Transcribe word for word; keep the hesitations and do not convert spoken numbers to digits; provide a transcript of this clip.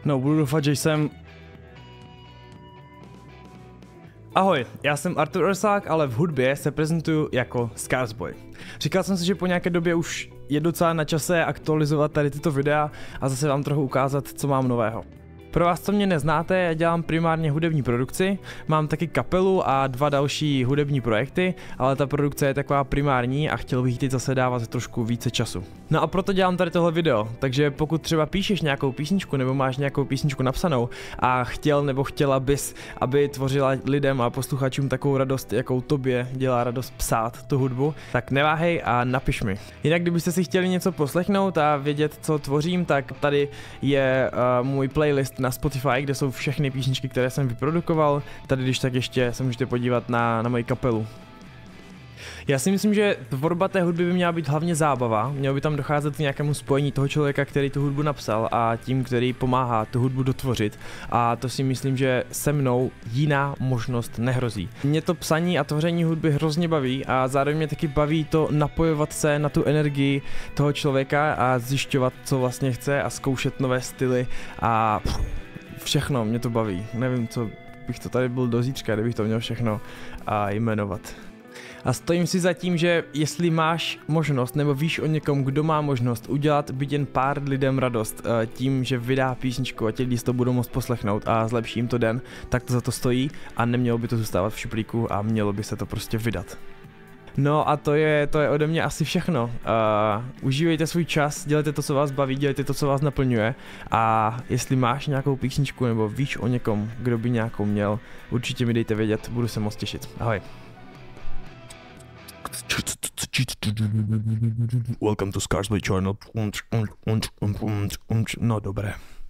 No, budu doufat, že jsem... Ahoj, já jsem Artur Orsák, ale v hudbě se prezentuju jako Scarsboy. Říkal jsem si, že po nějaké době už je docela na čase aktualizovat tady tyto videa a zase vám trochu ukázat, co mám nového. Pro vás, co mě neznáte, já dělám primárně hudební produkci, mám taky kapelu a dva další hudební projekty, ale ta produkce je taková primární a chtěl bych teď zase dávat trošku více času. No a proto dělám tady tohle video, takže pokud třeba píšeš nějakou písničku nebo máš nějakou písničku napsanou a chtěl nebo chtěla bys, aby tvořila lidem a posluchačům takovou radost, jakou tobě dělá radost psát tu hudbu, tak neváhej a napiš mi. Jinak kdybyste si chtěli něco poslechnout a vědět, co tvořím, tak tady je uh, můj playlist na Spotify, kde jsou všechny písničky, které jsem vyprodukoval. Tady když tak ještě se můžete podívat na, na moji kapelu. Já si myslím, že tvorba té hudby by měla být hlavně zábava, mělo by tam docházet k nějakému spojení toho člověka, který tu hudbu napsal a tím, který pomáhá tu hudbu dotvořit, a to si myslím, že se mnou jiná možnost nehrozí. Mě to psaní a tvoření hudby hrozně baví a zároveň mě taky baví to napojovat se na tu energii toho člověka a zjišťovat, co vlastně chce a zkoušet nové styly a pff, všechno mě to baví. Nevím, co bych to tady byl do zítřka, kdybych to měl všechno a jmenovat. A stojím si za tím, že jestli máš možnost, nebo víš o někom, kdo má možnost udělat byť jen pár lidem radost tím, že vydá písničku a ti lidi si to budou moct poslechnout a zlepší jim to den, tak to za to stojí a nemělo by to zůstávat v šuplíku a mělo by se to prostě vydat. No a to je, to je ode mě asi všechno. Uh, užívejte svůj čas, dělejte to, co vás baví, dělejte to, co vás naplňuje, a jestli máš nějakou písničku nebo víš o někom, kdo by nějakou měl, určitě mi dejte vědět, budu se moc těšit. Ahoj. Welcome to Scarsboy channel. No dobré.